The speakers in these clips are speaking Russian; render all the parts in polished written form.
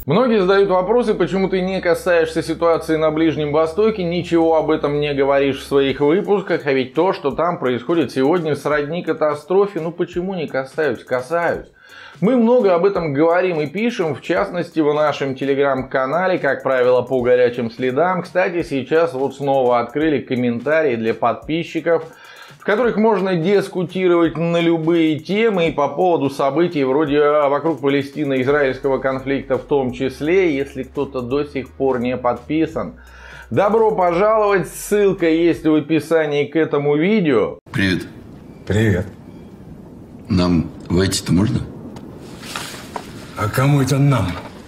Многие задают вопросы, почему ты не касаешься ситуации на Ближнем Востоке, ничего об этом не говоришь в своих выпусках, а ведь то, что там происходит сегодня, сродни катастрофе. Ну почему не касаюсь? Касаюсь. Мы много об этом говорим и пишем, в частности в нашем телеграм-канале, как правило, по горячим следам. Кстати, сейчас вот снова открыли комментарии для подписчиков, в которых можно дискутировать на любые темы и по поводу событий вроде вокруг палестино-израильского конфликта в том числе, если кто-то до сих пор не подписан. Добро пожаловать, ссылка есть в описании к этому видео. Привет. Привет. Нам войти-то можно? А кому это нам?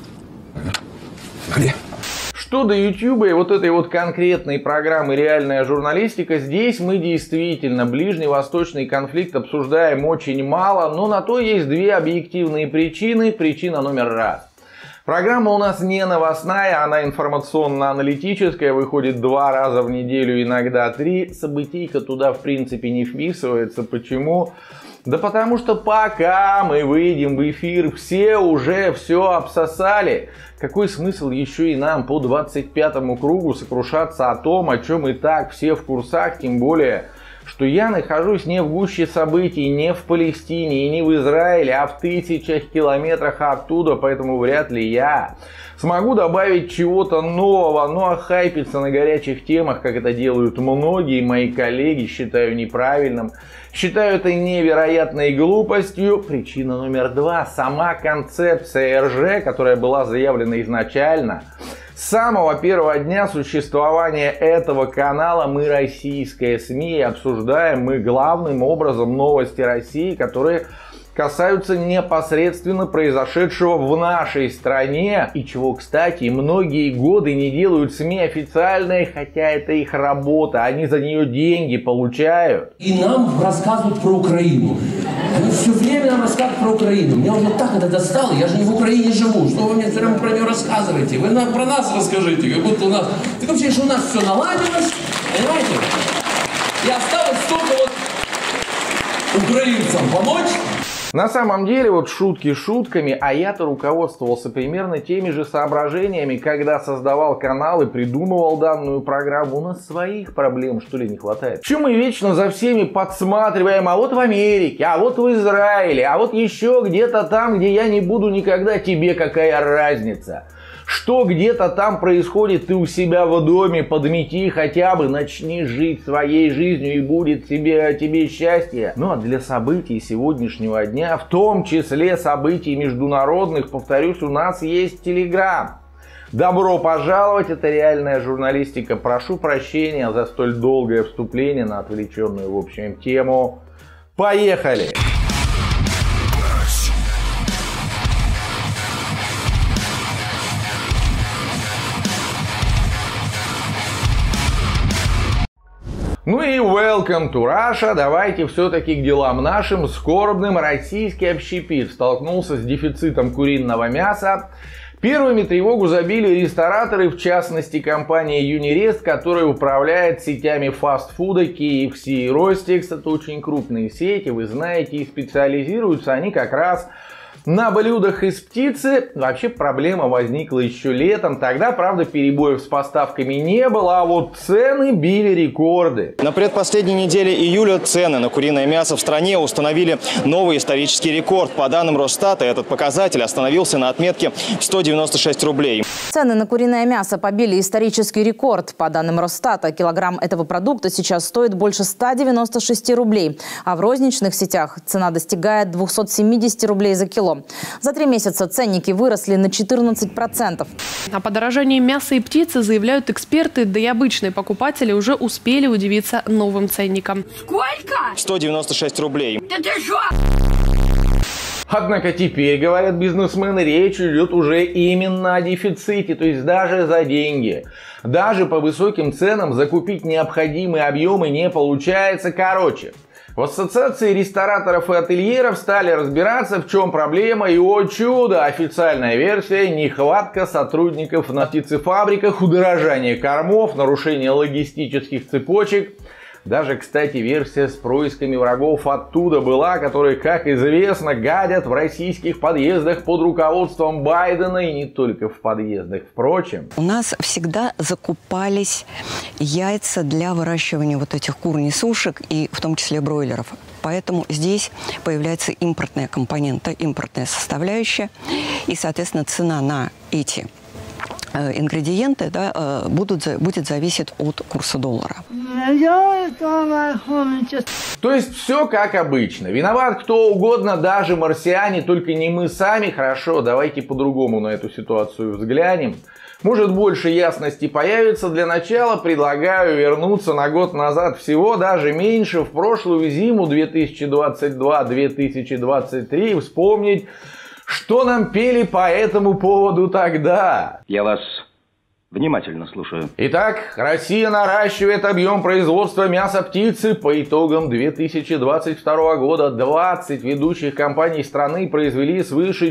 Где? Что до YouTube и вот этой вот конкретной программы «Реальная журналистика», здесь мы действительно ближневосточный конфликт обсуждаем очень мало, но на то есть две объективные причины. Причина номер раз. Программа у нас не новостная, она информационно-аналитическая, выходит 2 раза в неделю, иногда 3. Событийка туда в принципе не вписывается. Почему? Да потому что пока мы выйдем в эфир, все уже все обсосали. Какой смысл еще и нам по 25-му кругу сокрушаться о том, о чем и так все в курсах, тем более, что я нахожусь не в гуще событий, не в Палестине и не в Израиле, а в тысячах километрах оттуда, поэтому вряд ли я смогу добавить чего-то нового, ну а хайпиться на горячих темах, как это делают многие мои коллеги, считаю неправильным. Считаю это невероятной глупостью. Причина номер 2. Сама концепция РЖ, которая была заявлена изначально. С самого первого дня существования этого канала мы российская СМИ, обсуждаем мы главным образом новости России, которые касаются непосредственно произошедшего в нашей стране, и чего, кстати, многие годы не делают СМИ официальной, хотя это их работа, они за нее деньги получают. И нам рассказывают про Украину. Они все время нам рассказывают про Украину. Меня уже так это достало, я же не в Украине живу. Что вы мне все время про нее рассказываете? Вы нам про нас расскажите, как будто у нас... Так вообще, что у нас все наладилось, понимаете? И осталось только вот украинцам помочь. На самом деле, вот шутки шутками, а я-то руководствовался примерно теми же соображениями, когда создавал канал и придумывал данную программу. У нас своих проблем, что ли, не хватает? Почему мы вечно за всеми подсматриваем, а вот в Америке, а вот в Израиле, а вот еще где-то там, где я не буду никогда, тебе какая разница? Что где-то там происходит, ты у себя в доме, подмети хотя бы, начни жить своей жизнью и будет тебе счастье. Ну а для событий сегодняшнего дня, в том числе событий международных, повторюсь, у нас есть Телеграм. Добро пожаловать, это реальная журналистика. Прошу прощения за столь долгое вступление на отвлеченную в общем тему. Поехали! Ну и welcome to Russia. Давайте все-таки к делам нашим. Скорбным российский общепит столкнулся с дефицитом куриного мяса. Первыми тревогу забили рестораторы, в частности компания Юнирест, которая управляет сетями фастфуда KFC и Ростикс. Это очень крупные сети, вы знаете, и специализируются они как раз на блюдах из птицы. Вообще проблема возникла еще летом. Тогда, правда, перебоев с поставками не было, а вот цены били рекорды. На предпоследней неделе июля цены на куриное мясо в стране установили новый исторический рекорд. По данным Росстата, этот показатель остановился на отметке 196 рублей. Цены на куриное мясо побили исторический рекорд. По данным Росстата, килограмм этого продукта сейчас стоит больше 196 рублей. А в розничных сетях цена достигает 270 рублей за кило. За 3 месяца ценники выросли на 14%. О подорожании мяса и птицы заявляют эксперты, да и обычные покупатели уже успели удивиться новым ценникам. Сколько? 196 рублей. Да ты что? Однако теперь, говорят бизнесмены, речь идет уже именно о дефиците, то есть даже за деньги. Даже по высоким ценам закупить необходимые объемы не получается. Короче, в ассоциации рестораторов и ательеров стали разбираться, в чем проблема, и, о чудо, официальная версия: нехватка сотрудников на птицефабриках, удорожание кормов, нарушение логистических цепочек. Даже, кстати, версия с происками врагов оттуда была, которые, как известно, гадят в российских подъездах под руководством Байдена, и не только в подъездах. Впрочем, у нас всегда закупались яйца для выращивания вот этих кур-несушек и в том числе бройлеров. Поэтому здесь появляется импортная компонента, импортная составляющая, и, соответственно, цена на эти ингредиенты, да, будет зависеть от курса доллара. То есть все как обычно. Виноват кто угодно, даже марсиане, только не мы сами. Хорошо, давайте по-другому на эту ситуацию взглянем. Может, больше ясности появится. Для начала предлагаю вернуться на год назад, всего даже меньше, в прошлую зиму 2022-2023, и вспомнить, что нам пели по этому поводу тогда. Я вас внимательно слушаю. Итак, Россия наращивает объем производства мяса птицы. По итогам 2022 года 20 ведущих компаний страны произвели свыше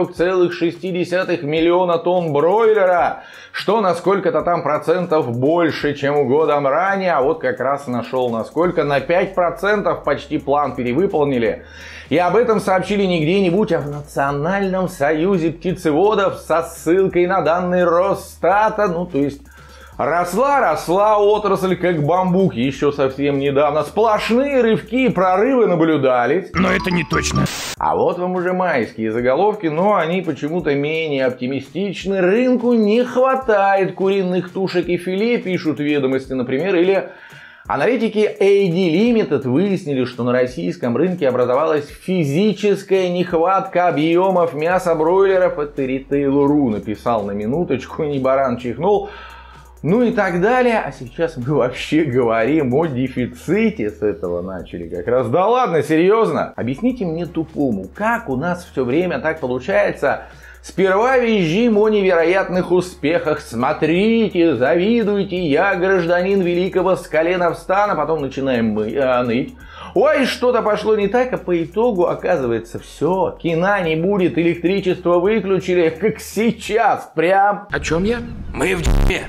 4,6 миллиона тонн бройлера, что на сколько-то там процентов больше, чем годом ранее. А вот как раз нашел насколько, на 5% почти план перевыполнили. И об этом сообщили не где-нибудь, а в Национальном союзе птицеводов со ссылкой на данные Росстата. Ну, то есть, росла отрасль как бамбук еще совсем недавно. Сплошные рывки и прорывы наблюдались. Но это не точно. А вот вам уже майские заголовки, но они почему-то менее оптимистичны. Рынку не хватает куриных тушек и филе, пишут Ведомости, например, или... Аналитики AD Limited выяснили, что на российском рынке образовалась физическая нехватка объемов мяса бройлеров. Это Retail.ru написал на минуточку, не баран чихнул. Ну и так далее. А сейчас мы вообще говорим о дефиците. С этого начали как раз. Да ладно, серьезно? Объясните мне тупому, как у нас все время так получается... Сперва визжим о невероятных успехах. Смотрите, завидуйте, я гражданин великого с колена встан, а потом начинаем ныть. Ой, что-то пошло не так, а по итогу оказывается все. Кино не будет, электричество выключили, как сейчас, прям. О чем я? Мы в дерьме.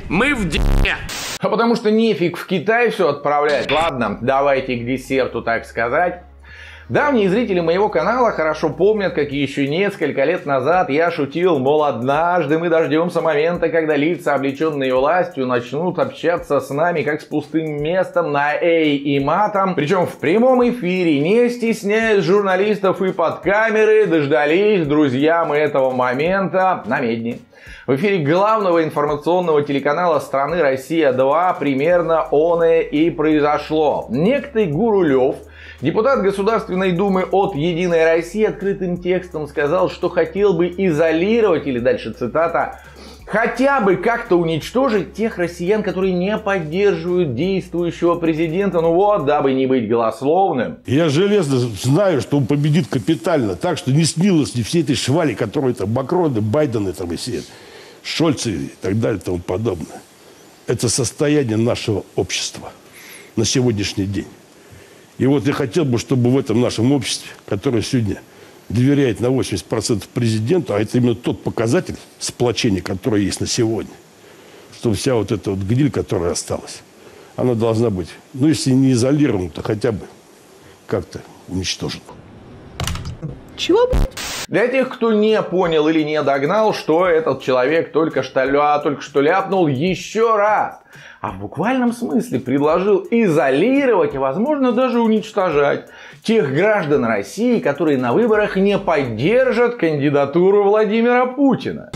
А потому что нефиг в Китай все отправлять. Ладно, давайте к десерту, так сказать. Давние зрители моего канала хорошо помнят, как еще несколько лет назад я шутил, мол, однажды мы дождемся момента, когда лица, облеченные властью, начнут общаться с нами как с пустым местом на «эй» и матом, причем в прямом эфире, не стесняясь журналистов и под камеры. Дождались, друзья, мы этого момента на Медне. В эфире главного информационного телеканала страны «Россия-2» примерно оное и произошло. Некто Гурулев, депутат Государственной Думы от «Единой России», открытым текстом сказал, что хотел бы изолировать, или дальше цитата, хотя бы как-то уничтожить тех россиян, которые не поддерживают действующего президента, ну вот, дабы не быть голословным. Я железно знаю, что он победит капитально, так что не снилось ни всей этой швали, которые там Макроны, Байдены там и все, Шольцы и так далее и тому подобное. Это состояние нашего общества на сегодняшний день. И вот я хотел бы, чтобы в этом нашем обществе, которое сегодня доверяет на 80% президенту, а это именно тот показатель сплочения, который есть на сегодня, чтобы вся вот эта вот гниль, которая осталась, она должна быть, ну если не изолирована, то хотя бы как-то уничтожена. Чего? Для тех, кто не понял или не догнал, что этот человек только что ляпнул еще раз, а в буквальном смысле предложил изолировать, а возможно даже уничтожать тех граждан России, которые на выборах не поддержат кандидатуру Владимира Путина.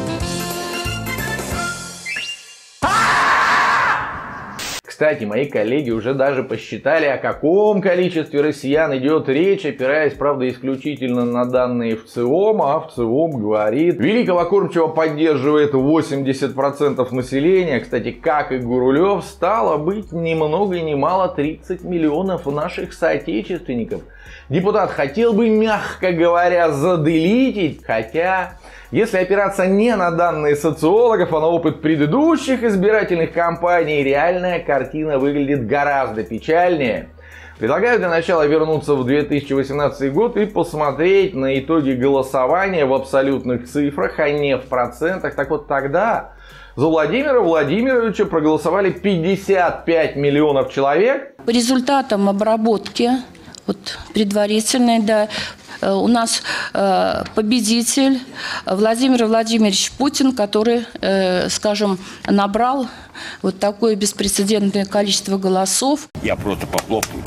Кстати, мои коллеги уже даже посчитали, о каком количестве россиян идет речь, опираясь, правда, исключительно на данные ВЦИОМ, а ВЦИОМ говорит, великого кормчего поддерживает 80% населения. Кстати, как и Гурулев, стало быть, ни много ни мало 30 миллионов наших соотечественников. Депутат хотел бы, мягко говоря, заделитить, хотя... Если опираться не на данные социологов, а на опыт предыдущих избирательных кампаний, реальная картина выглядит гораздо печальнее. Предлагаю для начала вернуться в 2018 год и посмотреть на итоги голосования в абсолютных цифрах, а не в процентах. Так вот тогда За Владимира Владимировича проголосовали 55 миллионов человек. По результатам обработки, вот предварительной, да, у нас победитель Владимир Владимирович Путин, который, скажем, набрал вот такое беспрецедентное количество голосов. Я просто похлопаю.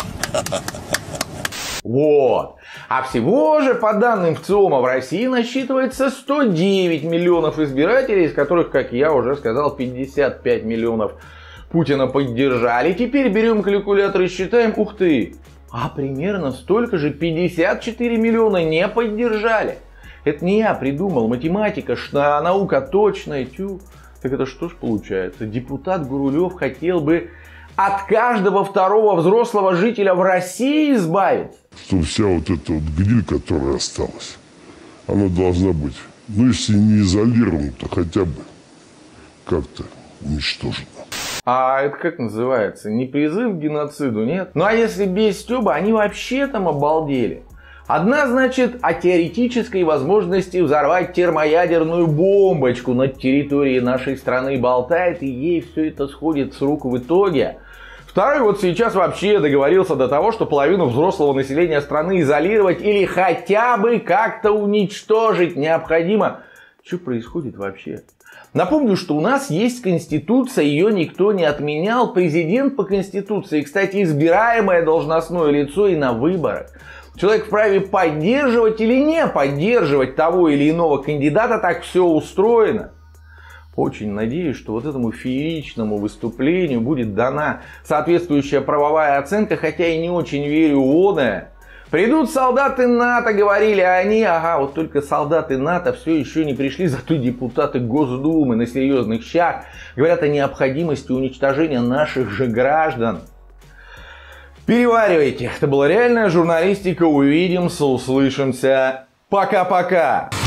Вот. А всего же, по данным ВЦИОМа, в России насчитывается 109 миллионов избирателей, из которых, как я уже сказал, 55 миллионов Путина поддержали. Теперь берем калькулятор и считаем, ух ты, а примерно столько же 54 миллиона не поддержали. Это не я придумал, математика, наука точная, тю. Так это что ж получается? Депутат Гурулев хотел бы от каждого второго взрослого жителя в России избавиться? Что вся вот эта вот гниль, которая осталась, она должна быть, ну если не изолирована, то хотя бы как-то уничтожена. А это как называется? Не призыв к геноциду, нет? Ну а если без Стёба, они вообще там обалдели. Одна, значит, о теоретической возможности взорвать термоядерную бомбочку над территорией нашей страны болтает, и ей все это сходит с рук в итоге. Второй вот сейчас вообще договорился до того, что половину взрослого населения страны изолировать или хотя бы как-то уничтожить необходимо. Что происходит вообще? Напомню, что у нас есть Конституция, ее никто не отменял. Президент по Конституции, кстати, избираемое должностное лицо и на выборах. Человек вправе поддерживать или не поддерживать того или иного кандидата, так все устроено. Очень надеюсь, что вот этому фееричному выступлению будет дана соответствующая правовая оценка, хотя и не очень верю в оное. Придут солдаты НАТО, говорили они, ага, вот только солдаты НАТО все еще не пришли, зато депутаты Госдумы на серьезных щах говорят о необходимости уничтожения наших же граждан. Переваривайте. Это была реальная журналистика. Увидимся, услышимся. Пока-пока.